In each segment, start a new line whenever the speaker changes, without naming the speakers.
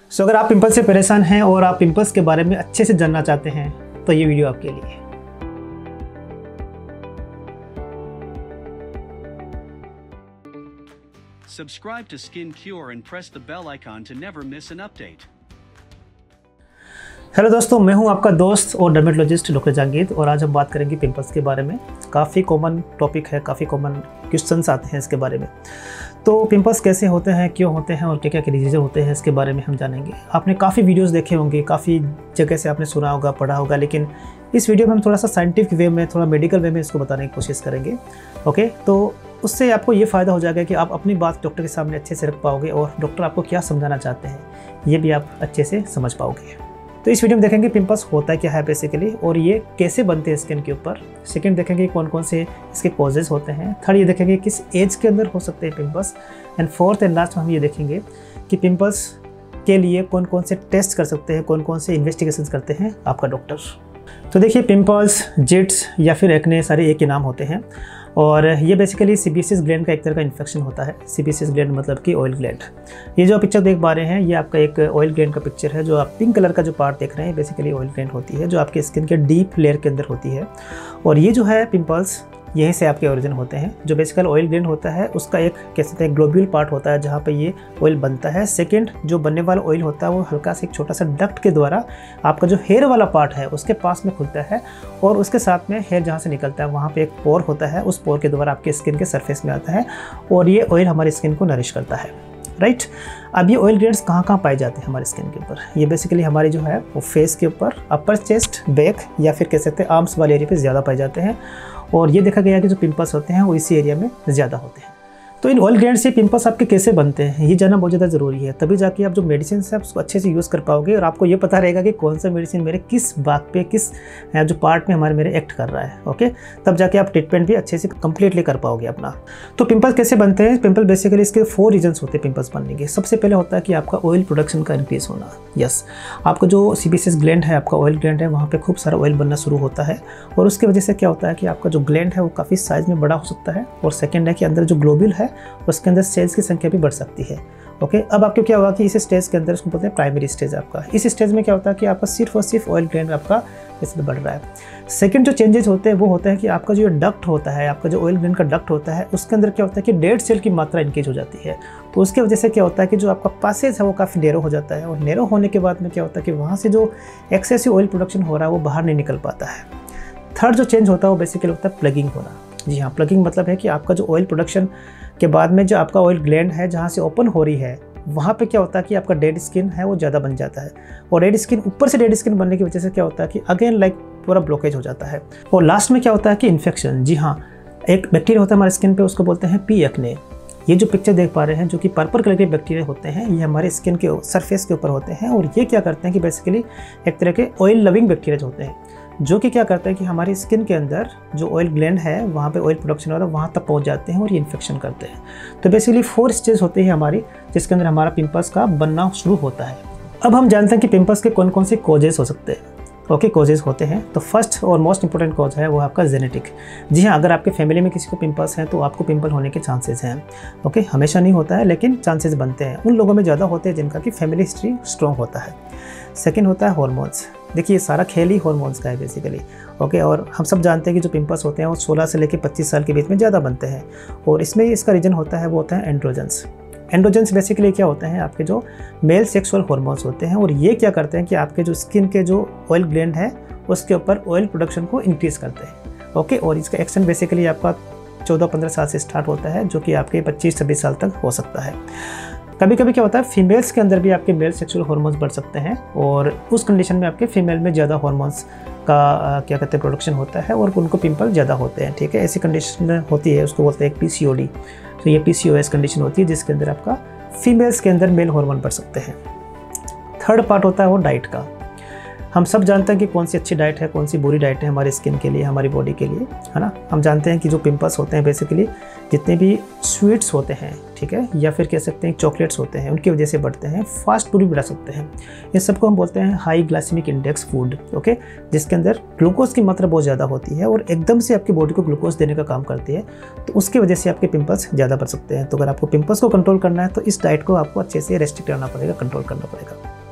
सो अगर आप पिंपल से परेशान हैं और आप पिंपल्स के बारे में अच्छे से जानना चाहते हैं तो ये वीडियो आपके लिए है।
Subscribe to Skin Cure and press the bell icon to never miss an update.
Hello दोस्तों, मैं हूं आपका दोस्त और डर्मेटोलॉजिस्ट डॉक्टर जहांगीर और आज हम बात करेंगे पिंपल्स के बारे में। काफ़ी कॉमन टॉपिक है, काफ़ी कॉमन क्वेश्चंस आते हैं इसके बारे में। तो पिंपल्स कैसे होते हैं, क्यों होते हैं और क्या क्या रीज़न होते हैं, इसके बारे में हम जानेंगे। आपने काफ़ी वीडियोस देखे होंगे, काफ़ी जगह से आपने सुना होगा, पढ़ा होगा, लेकिन इस वीडियो में हम थोड़ा सा साइंटिफिक वे में, थोड़ा मेडिकल वे में इसको बताने की कोशिश करेंगे। ओके, तो उससे आपको ये फ़ायदा हो जाएगा कि आप अपनी बात डॉक्टर के सामने अच्छे से रख पाओगे और डॉक्टर आपको क्या समझाना चाहते हैं ये भी आप अच्छे से समझ पाओगे। तो इस वीडियो में देखेंगे पिंपल्स होता क्या है बेसिकली और ये कैसे बनते हैं स्किन के ऊपर। सेकंड देखेंगे कौन कौन से इसके कॉजेज़ होते हैं। थर्ड ये देखेंगे किस एज के अंदर हो सकते हैं pimples. And fourth and last हम ये देखेंगे कि पिंपल्स के लिए कौन कौन से टेस्ट कर सकते हैं, कौन कौन से इन्वेस्टिगेशन करते हैं आपका डॉक्टर। तो देखिए, पिंपल्स, जिट्स या फिर एक्ने सारे एक ही नाम होते हैं और ये बेसिकली सीबेसियस ग्लैंड का एक तरह का इन्फेक्शन होता है। सीबेसियस ग्लैंड मतलब कि ऑयल ग्लैंड। ये जो आप पिक्चर देख पा रहे हैं ये आपका एक ऑयल ग्लैंड का पिक्चर है। जो आप पिंक कलर का जो पार्ट देख रहे हैं बेसिकली ऑयल ग्लैंड होती है, जो आपके स्किन के डीप लेयर के अंदर होती है। और ये जो है पिंपल्स यहीं से आपके ओरिजिन होते हैं। जो बेसिकल ऑयल ग्लैंड होता है उसका एक कह सकते हैं ग्लोब्यूल पार्ट होता है जहाँ पे ये ऑयल बनता है। सेकंड जो बनने वाला ऑयल होता है वो हल्का सा एक छोटा सा डक्ट के द्वारा आपका जो हेयर वाला पार्ट है उसके पास में खुलता है और उसके साथ में हेयर जहाँ से निकलता है वहाँ पे एक पोर होता है। उस पोर के द्वारा आपके स्किन के सरफेस में आता है और ये ऑयल हमारी स्किन को नरिश करता है। राइट, अब ये ऑयल ग्लैंड्स कहाँ कहाँ पाए जाते हैं हमारे स्किन के ऊपर। ये बेसिकली हमारी जो है वो फेस के ऊपर, अपर चेस्ट, बैक या फिर कह सकते हैं आर्म्स वाले एरिया पे ज़्यादा पाए जाते हैं। और ये देखा गया है कि जो पिंपल्स होते हैं वो इसी एरिया में ज़्यादा होते हैं। तो इन ऑयल ग्लैंड से पिंपल्स आपके कैसे बनते हैं ये जानना बहुत ज़्यादा ज़रूरी है। तभी जाके आप जो मेडिसिन है उसको अच्छे से यूज़ कर पाओगे और आपको ये पता रहेगा कि कौन सा मेडिसिन मेरे किस बात पे, किस जो पार्ट में मेरे एक्ट कर रहा है। ओके, तब जाके आप ट्रीटमेंट भी अच्छे से कंप्लीटली कर पाओगे अपना। तो पिंपल्स कैसे बनते हैं? पिंपल बेसिकली इसके 4 रीजन्स होते हैं पिंपल्स बनने के। सबसे पहले होता है कि आपका ऑयल प्रोडक्शन का इंक्रीज होना। यस, आपका जो सीबेसियस ग्लैंड है, आपका ऑयल ग्लैंड है, वहाँ पर खूब सारा ऑयल बनना शुरू होता है और उसकी वजह से क्या होता है कि आपका जो ग्लैंड है वो काफ़ी साइज़ में बड़ा हो सकता है। और सेकेंड है कि अंदर जो ग्लोब्यूल है उसके अंदर सेल्स की संख्या भी बढ़ सकती है। ओके, अब आपको क्या होगा कि इस स्टेज के अंदर उसको बोलते हैं प्राइमरी स्टेज आपका। इस स्टेज में क्या होता है कि आपका सिर्फ और सिर्फ ऑयल ग्लैंड आपका इसमें बढ़ रहा है। सेकंड जो चेंजेस होते हैं वो होता है कि आपका जो डक्ट होता है, आपका जो ऑयल ग्लैंड का डक्ट होता है उसके अंदर क्या होता है कि डेड सेल की मात्रा इंक्रीज हो जाती है। तो उसकी वजह से क्या होता है कि जो आपका पासेज है वो काफ़ी नैरो हो जाता है और नैरो होने के बाद में क्या होता है कि वहाँ से जो एक्सेसिव ऑयल प्रोडक्शन हो रहा है वो बाहर नहीं निकल पाता है। थर्ड जो चेंज होता है वो बेसिकली होता है प्लगिंग होना। जी हाँ, प्लगिंग मतलब है कि आपका जो ऑयल प्रोडक्शन के बाद में जो आपका ऑयल ग्लैंड है जहाँ से ओपन हो रही है वहाँ पे क्या होता है कि आपका डेड स्किन है वो ज़्यादा बन जाता है और डेड स्किन ऊपर से डेड स्किन बनने की वजह से क्या होता है कि अगेन लाइक पूरा ब्लॉकेज हो जाता है। और लास्ट में क्या होता है कि इन्फेक्शन। जी हाँ, एक बैक्टीरिया होता है हमारे स्किन पे, उसको बोलते हैं पी एक्ने। ये जो पिक्चर देख पा रहे हैं जो कि पर्पल कलर के बैक्टीरिया होते हैं ये हमारे स्किन के सरफेस के ऊपर होते हैं और ये क्या करते हैं कि बेसिकली एक तरह के ऑयल लविंग बैक्टीरिया होते हैं जो कि क्या करते हैं कि हमारी स्किन के अंदर जो ऑयल ग्लैंड है वहाँ पे ऑयल प्रोडक्शन हो रहा है वहाँ तक पहुँच जाते हैं और ये इन्फेक्शन करते हैं। तो बेसिकली 4 स्टेज होती है हमारी जिसके अंदर हमारा पिंपल्स का बनना शुरू होता है। अब हम जानते हैं कि पिंपल्स के कौन कौन से कॉजेज़ हो सकते हैं। ओके, कॉजेज़ होते हैं। तो फर्स्ट और मोस्ट इंपॉर्टेंट कॉज है वो आपका जेनेटिक। जी हाँ, अगर आपके फैमिली में किसी को पिंपल्स हैं तो आपको पिंपल होने के चांसेस हैं। ओके, हमेशा नहीं होता है लेकिन चांसेस बनते हैं। उन लोगों में ज़्यादा होते हैं जिनका कि फैमिली हिस्ट्री स्ट्रॉन्ग होता है। सेकेंड होता है हॉर्मोन्स। देखिए, ये सारा खेल ही हॉर्मोन्स का है बेसिकली। ओके, और हम सब जानते हैं कि जो पिंपल्स होते हैं वो 16 से लेकर 25 साल के बीच में ज़्यादा बनते हैं और इसमें इसका रीज़न होता है वो होता है एंड्रोजन्स। एंड्रोजन्स बेसिकली क्या होते हैं आपके जो मेल सेक्सुअल हार्मोन्स होते हैं और ये क्या करते हैं कि आपके जो स्किन के जो ऑयल ग्लैंड है उसके ऊपर ऑयल प्रोडक्शन को इंक्रीज करते हैं। ओके, और इसका एक्शन बेसिकली आपका 14-15 साल से स्टार्ट होता है जो कि आपके 25-26 साल तक हो सकता है। कभी कभी क्या होता है फीमेल्स के अंदर भी आपके मेल सेक्सुअल हार्मोन्स बढ़ सकते हैं और उस कंडीशन में आपके फीमेल में ज़्यादा हार्मोन्स का क्या कहते हैं प्रोडक्शन होता है और उनको पिंपल ज़्यादा होते हैं। ठीक है, ऐसी कंडीशन होती है उसको बोलते हैं PCOD। तो ये PCOS कंडीशन होती है जिसके अंदर आपका फीमेल्स के अंदर मेल हार्मोन बढ़ सकते हैं। थर्ड पार्ट होता है वो डाइट का। हम सब जानते हैं कि कौन सी अच्छी डाइट है, कौन सी बुरी डाइट है हमारी स्किन के लिए, हमारी बॉडी के लिए, है ना। हम जानते हैं कि जो पिंपल्स होते हैं बेसिकली जितने भी स्वीट्स होते हैं, ठीक है, या फिर कह सकते हैं चॉकलेट्स होते हैं, उनकी वजह से बढ़ते हैं। फास्ट फूड भी बढ़ा सकते हैं। इन सबको हम बोलते हैं high glycemic index food. Okay, जिसके अंदर ग्लूकोज की मात्रा बहुत ज़्यादा होती है और एकदम से आपकी बॉडी को ग्लूकोज देने का काम करती है, तो उसकी वजह से आपके पिंपल्स ज़्यादा बढ़ सकते हैं। तो अगर आपको पिंपल्स को कंट्रोल करना है तो इस डाइट को आपको अच्छे से रेस्ट्रिक्ट करना पड़ेगा, कंट्रोल करना पड़ेगा।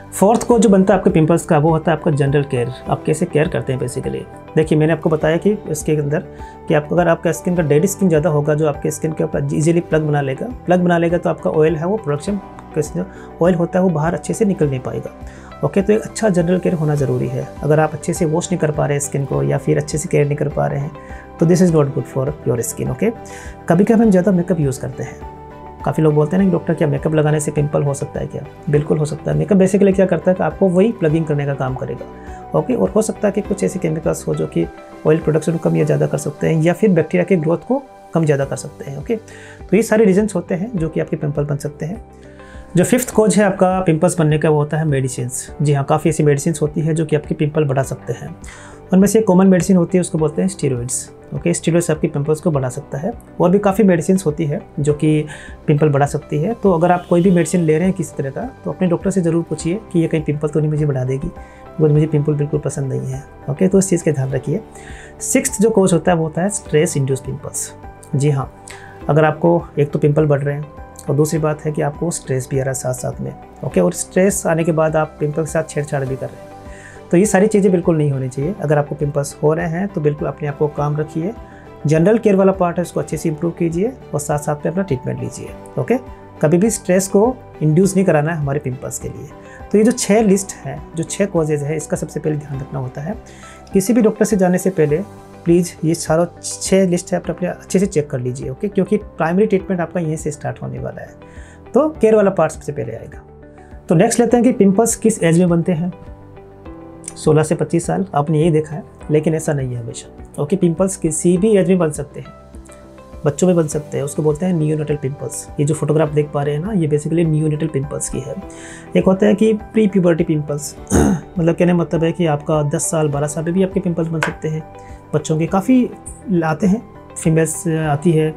फोर्थ को जो बनता है आपके पिंपल्स का, वो होता है आपका जनरल केयर। आप कैसे केयर करते हैं बेसिकली। देखिए मैंने आपको बताया कि इसके अंदर कि आपको अगर आपका स्किन का डेड स्किन ज़्यादा होगा, जो आपके स्किन के ऊपर इजीली प्लग बना लेगा तो आपका ऑयल है वो प्रोडक्शन, ऑयल होता है वो बाहर अच्छे से निकल नहीं पाएगा। ओके, तो एक अच्छा जनरल केयर होना ज़रूरी है। अगर आप अच्छे से वॉश नहीं कर पा रहे हैं स्किन को, या फिर अच्छे से केयर नहीं कर पा रहे हैं, तो this is not good for your skin. Okay, कभी कभी हम ज़्यादा मेकअप यूज़ करते हैं। काफ़ी लोग बोलते हैं ना कि डॉक्टर क्या मेकअप लगाने से पिंपल हो सकता है क्या? बिल्कुल हो सकता है। मेकअप बेसिकली क्या करता है कि आपको वही प्लगिंग करने का काम करेगा। ओके, और हो सकता है कि कुछ ऐसे केमिकल्स हो जो कि ऑयल प्रोडक्शन को कम या ज़्यादा कर सकते हैं, या फिर बैक्टीरिया के ग्रोथ को कम ज़्यादा कर सकते हैं। ओके, तो ये सारे रीजन्स होते हैं जो कि आपके पिंपल बन सकते हैं। जो फिफ्थ कॉज है आपका पिंपल्स बनने का, वो होता है मेडिसिन्स। जी हाँ, काफ़ी ऐसी मेडिसिन्स होती है जो कि आपके पिंपल बढ़ा सकते हैं। उनमें से एक कॉमन मेडिसिन होती है, उसको बोलते हैं स्टीरॉइड्स। ओके, स्टीरॉइड्स आपकी पिंपल्स को बढ़ा सकता है। और भी काफ़ी मेडिसिन होती है जो कि पिंपल बढ़ा सकती है। तो अगर आप कोई भी मेडिसिन ले रहे हैं किसी तरह का, तो अपने डॉक्टर से ज़रूर पूछिए कि ये कहीं पिंपल तो नहीं मुझे बढ़ा देगी, बिकॉज मुझे पिंपल बिल्कुल पसंद नहीं है। ओके, तो इस चीज़ का ध्यान रखिए। सिक्स्थ जो कॉज होता है वो होता है स्ट्रेस इंड्यूस पिंपल्स। जी हाँ, अगर आपको एक तो पिंपल बढ़ रहे हैं और दूसरी बात है कि आपको स्ट्रेस भी आ रहा है साथ साथ में। ओके, और स्ट्रेस आने के बाद आप पिंपल के साथ छेड़छाड़ भी कर रहे हैं, तो ये सारी चीज़ें बिल्कुल नहीं होनी चाहिए। अगर आपको पिंपल्स हो रहे हैं तो बिल्कुल अपने आप को काम रखिए। जनरल केयर वाला पार्ट है उसको अच्छे से इंप्रूव कीजिए और साथ साथ में अपना ट्रीटमेंट लीजिए। ओके, कभी भी स्ट्रेस को इंड्यूस नहीं कराना है हमारे पिंपल्स के लिए। तो ये जो 6 लिस्ट है, जो 6 कॉजेज़ है, इसका सबसे पहले ध्यान रखना होता है। किसी भी डॉक्टर से जाने से पहले प्लीज़ ये सारा 6 लिस्ट है अपने अच्छे से चेक कर लीजिए। ओके, क्योंकि प्राइमरी ट्रीटमेंट आपका यहीं से स्टार्ट होने वाला है। तो केयर वाला पार्ट सबसे पहले आएगा। तो नेक्स्ट लेते हैं कि पिंपल्स किस एज में बनते हैं। 16 से 25 साल आपने यही देखा है, लेकिन ऐसा नहीं है हमेशा। ओके, पिंपल्स किसी भी एज में बन सकते हैं, बच्चों में बन सकते हैं। उसको बोलते हैं नियोनेटल पिंपल्स। ये जो फोटोग्राफ देख पा रहे हैं ना, ये बेसिकली नियोनेटल पिंपल्स की है। एक होता है कि प्री प्यूबर्टी पिंपल्स मतलब कहने मतलब है कि आपका 10 साल 12 साल में भी आपके पिंपल्स बन सकते हैं। बच्चों के काफ़ी आते हैं, फीमेल्स आती है,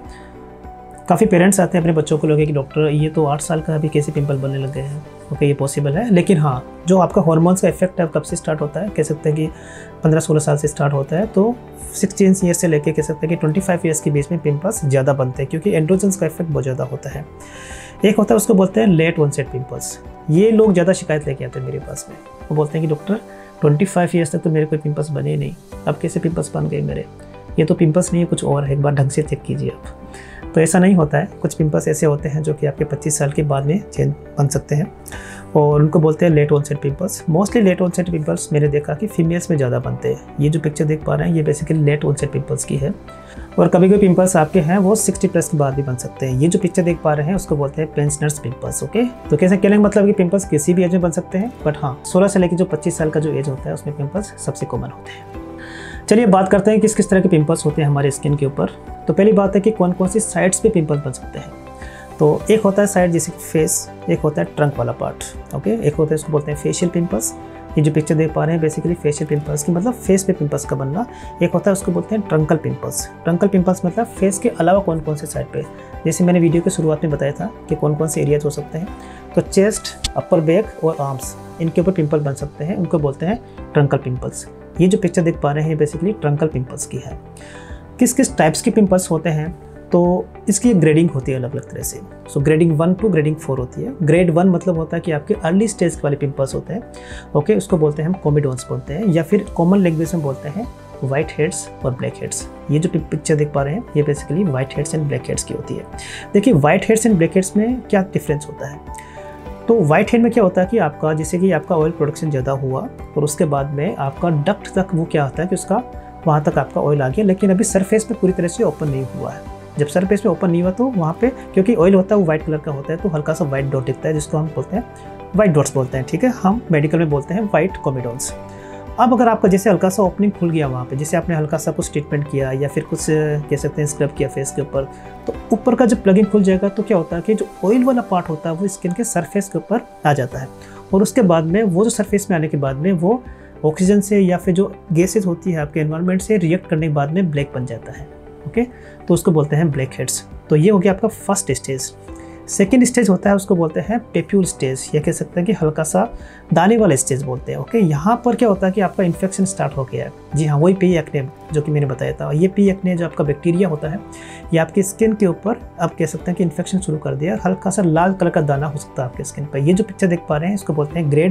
काफ़ी पेरेंट्स आते हैं अपने बच्चों को लगे कि डॉक्टर ये तो 8 साल का अभी कैसे पिंपल बनने लग गए हैं। ओके, ये पॉसिबल है, लेकिन हाँ, जो आपका हार्मोन्स का इफेक्ट है कब से स्टार्ट होता है, कह सकते हैं कि 15-16 साल से स्टार्ट होता है। तो 16 ईयर्स से लेके कह सकते हैं कि 25 ईयर्स के बीच में पिंपल्स ज़्यादा बनते हैं, क्योंकि एंड्रोजन्स का इफेक्ट बहुत ज़्यादा होता है। एक होता है उसको बोलते हैं लेट ऑनसेट पिंपल्स। ये लोग ज़्यादा शिकायत लेके आते हैं मेरे पास में। वो बोलते हैं कि डॉक्टर 25 ईयर्स तक तो मेरे कोई पिंपल्स बने ही नहीं, अब कैसे पिंपल्स बन गए मेरे? ये तो पिंपल्स नहीं है, कुछ और है, एक बार ढंग से चेक कीजिए आप। तो ऐसा नहीं होता है। कुछ पिंपल्स ऐसे होते हैं जो कि आपके 25 साल के बाद में बन सकते हैं, और उनको बोलते हैं late onset pimples. Mostly late onset pimples मैंने देखा कि फीमेल्स में ज़्यादा बनते हैं। ये जो पिक्चर देख पा रहे हैं ये बेसिकली लेट ऑनसेट पिंपल्स की है। और कभी कभी पिंपल्स आपके हैं वो 60 प्लस के बाद भी बन सकते हैं। ये जो पिक्चर देख पा रहे हैं उसको बोलते हैं पेंशनर्स पिंपल्स। ओके, तो कैसे कहने का मतलब कि पिंपल्स किसी भी एज में बन सकते हैं, बट हाँ 16 से लेकर जो 25 साल का जो एज होता है उसमें पिंपल्स सबसे कॉमन होते हैं। चलिए बात करते हैं किस किस तरह के पिंपल्स होते हैं हमारे स्किन के ऊपर। तो पहली बात है कि कौन कौन सी साइड्स पे पिंपल्स बन सकते हैं। तो एक होता है साइड जैसे फेस, एक होता है ट्रंक वाला पार्ट। ओके, एक होता है उसको बोलते हैं फेशियल पिंपल्स। ये जो पिक्चर देख पा रहे हैं बेसिकली फेशियल पिंपल्स की मतलब फेस पे पिंपल्स का बनना। एक होता है उसको बोलते हैं ट्रंकल पिंपल्स। ट्रंकल पिंपल्स मतलब फेस के अलावा कौन कौन से साइड पे, जैसे मैंने वीडियो की शुरुआत में बताया था कि कौन कौन से एरियाज हो सकते हैं। तो चेस्ट, अपर बैक और आर्म्स, इनके ऊपर पिंपल बन सकते हैं, उनको बोलते हैं ट्रंकल पिंपल्स। ये जो पिक्चर देख पा रहे हैं बेसिकली ट्रंकल पिंपल्स की है। किस किस टाइप्स के पिंपल्स होते हैं, तो इसकी ग्रेडिंग होती है अलग अलग तरह से। सो ग्रेडिंग 1 टू ग्रेडिंग 4 होती है। ग्रेड 1 मतलब होता है कि आपके अर्ली स्टेज वाले पिंपल्स होते हैं। ओके, उसको बोलते हैं हम कोमिडोन्स बोलते हैं, या फिर कॉमन लैंग्वेज में बोलते हैं वाइट हेड्स और ब्लैक हेड्स। ये जो पिक्चर देख पा रहे हैं ये basically white heads and black heads की होती है। देखिए white heads and black heads में क्या डिफरेंस होता है। तो वाइट हेड में क्या होता है कि आपका जैसे कि आपका ऑयल प्रोडक्शन ज़्यादा हुआ और उसके बाद में आपका डक्ट तक वो क्या होता है कि उसका वहाँ तक आपका ऑयल आ गया, लेकिन अभी सरफेस पे पूरी तरह से ओपन नहीं हुआ है। जब सरफेस पे ओपन नहीं हुआ तो वहाँ पे क्योंकि ऑयल होता है वो वाइट कलर का होता है, तो हल्का सा वाइट डॉट दिखता है, जिसको हम बोलते हैं वाइट डॉट्स बोलते हैं। ठीक है, हम मेडिकल में बोलते हैं वाइट कोमिडोन्स। अब अगर आपका जैसे हल्का सा ओपनिंग खुल गया वहाँ पे, जैसे आपने हल्का सा कुछ ट्रीटमेंट किया या फिर कुछ कह सकते हैं स्क्रब किया फेस के ऊपर, तो ऊपर का जब प्लगिंग खुल जाएगा तो क्या होता है कि जो ऑयल वाला पार्ट होता है वो स्किन के सरफेस के ऊपर आ जाता है, और उसके बाद में वो जो सरफेस में आने के बाद में वो ऑक्सीजन से या फिर जो गैसेज होती है आपके एनवायरनमेंट से रिएक्ट करने के बाद में ब्लैक बन जाता है। ओके, तो उसको बोलते हैं ब्लैक हेड्स। तो ये हो गया आपका फर्स्ट स्टेज। सेकेंड स्टेज होता है उसको बोलते हैं पेप्यूल स्टेज, या कह सकते हैं कि हल्का सा दाने वाला स्टेज बोलते हैं। ओके, यहाँ पर क्या होता है कि आपका इन्फेक्शन स्टार्ट हो गया है। जी हाँ, वही पी एक्ने जो कि मैंने बताया था। ये पी एक्ने जो आपका बैक्टीरिया होता है ये आपकी स्किन के ऊपर आप कह सकते हैं कि इन्फेक्शन शुरू कर दिया, हल्का सा लाल कलर का दाना हो सकता है आपके स्किन पर। ये जो पिक्चर देख पा रहे हैं इसको बोलते हैं ग्रेड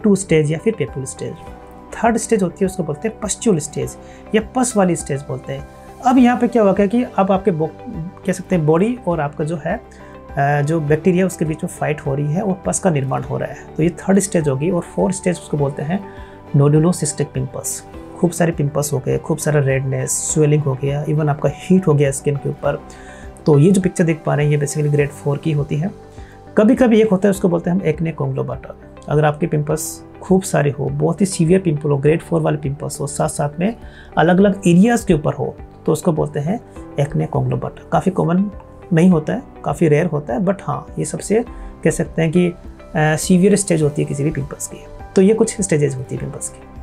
2 स्टेज या फिर पेपुल स्टेज। थर्ड स्टेज होती है उसको बोलते हैं पस्ट्यूल स्टेज या पस वाली स्टेज बोलते हैं। अब यहाँ पे क्या होगा कि अब आपके कह सकते हैं बॉडी और आपका जो है जो बैक्टीरिया उसके बीच में फाइट हो रही है और पस का निर्माण हो रहा है, तो ये थर्ड स्टेज होगी। और फोर्थ स्टेज उसको बोलते हैं नोडुलोसिस्टिक पिंपल्स। खूब सारे पिंपल्स हो गए, खूब सारा रेडनेस, स्वेलिंग हो गया, इवन आपका हीट हो गया स्किन के ऊपर। तो ये जो पिक्चर देख पा रहे हैं ये बेसिकली ग्रेड 4 की होती है। कभी कभी एक होता है उसको बोलते हैं हम एक्ने कॉन्ग्लोबाटा। अगर आपके पिंपल्स खूब सारे हो, बहुत ही सीवियर पिंपल हो, ग्रेड 4 वाले पिंपल्स हो, साथ साथ में अलग अलग एरियाज़ के ऊपर हो, तो उसको बोलते हैं एक्ने कॉन्ग्लोबाटा। काफ़ी कॉमन नहीं होता है, काफ़ी रेयर होता है, बट हाँ ये सबसे कह सकते हैं कि सीवियर स्टेज होती है किसी भी पिंपल्स की। तो ये कुछ स्टेजेस होती है पिंपल्स की।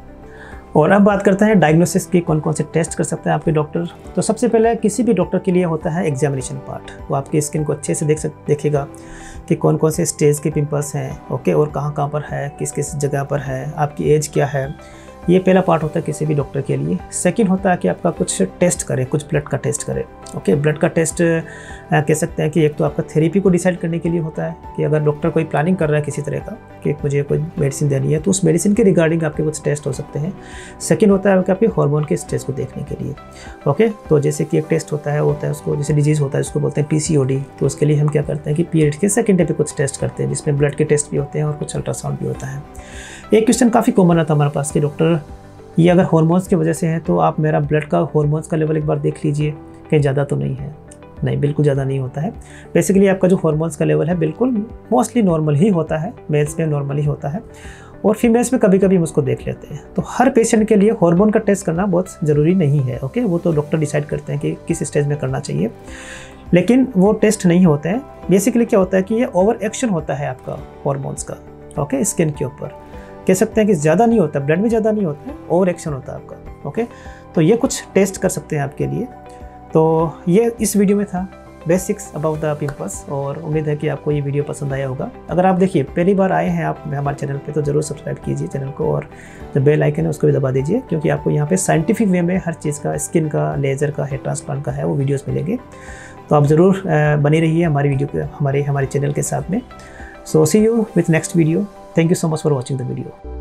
और अब बात करते हैं डायग्नोसिस की, कौन कौन से टेस्ट कर सकते हैं आपके डॉक्टर। तो सबसे पहले किसी भी डॉक्टर के लिए होता है एग्जामिनेशन पार्ट। वो आपकी स्किन को अच्छे से देखेगा कि कौन कौन से स्टेज के पिंपल्स हैं, ओके, और कहाँ कहाँ पर है, किस किस जगह पर है, आपकी एज क्या है। ये पहला पार्ट होता है किसी भी डॉक्टर के लिए। सेकंड होता है कि आपका कुछ टेस्ट करे, कुछ ब्लड का टेस्ट करे, ओके। ब्लड का टेस्ट कह सकते हैं कि एक तो आपका थेरेपी को डिसाइड करने के लिए होता है कि अगर डॉक्टर कोई प्लानिंग कर रहा है किसी तरह का कि मुझे कोई मेडिसिन देनी है, तो उस मेडिसिन के रिगार्डिंग आपके कुछ टेस्ट हो सकते हैं। सेकंड होता है आपके हार्मोन के स्टेज को देखने के लिए, ओके। तो जैसे कि एक टेस्ट होता है उसको जैसे डिजीज़ होता है उसको बोलते हैं PCOD। तो उसके लिए हम क्या करते हैं कि पीरियड के सेकंड डे पे कुछ टेस्ट करते हैं, जिसमें ब्लड के टेस्ट भी होते हैं और कुछ अल्ट्रासाउंड भी होता है। एक क्वेश्चन काफ़ी कॉमन आता है हमारे पास कि डॉक्टर ये अगर हार्मोन्स की वजह से है तो आप मेरा ब्लड का हार्मोन्स का लेवल एक बार देख लीजिए, कहीं ज़्यादा तो नहीं है। नहीं, बिल्कुल ज़्यादा नहीं होता है। बेसिकली आपका जो हार्मोन्स का लेवल है बिल्कुल मोस्टली नॉर्मल ही होता है, मेल्स में नॉर्मल ही होता है और फीमेल्स में कभी कभी हम उसको देख लेते हैं। तो हर पेशेंट के लिए हार्मोन का टेस्ट करना बहुत ज़रूरी नहीं है, ओके। वो तो डॉक्टर डिसाइड करते हैं कि किस स्टेज में करना चाहिए, लेकिन वो टेस्ट नहीं होते हैं। बेसिकली क्या होता है कि ये ओवर एक्शन होता है आपका हार्मोन्स का, ओके, स्किन के ऊपर। कह सकते हैं कि ज़्यादा नहीं होता, ब्लड में ज़्यादा नहीं होता है, ओवर एक्शन होता है आपका, ओके। तो ये कुछ टेस्ट कर सकते हैं आपके लिए। तो ये इस वीडियो में था बेसिक्स अबाउट द पिंपल्स, और उम्मीद है कि आपको ये वीडियो पसंद आया होगा। अगर आप देखिए पहली बार आए हैं आप हमारे चैनल पे तो ज़रूर सब्सक्राइब कीजिए चैनल को, और जो बेल आइकन है उसको भी दबा दीजिए, क्योंकि आपको यहाँ पे साइंटिफिक वे में हर चीज़ का, स्किन का, लेज़र का, हेयर ट्रांसप्लांट का है, वो वीडियोज़ मिलेंगे। तो आप ज़रूर बनी रहिए हमारी वीडियो के, हमारे चैनल के साथ में। So see you with next video. Thank you so much for watching the video.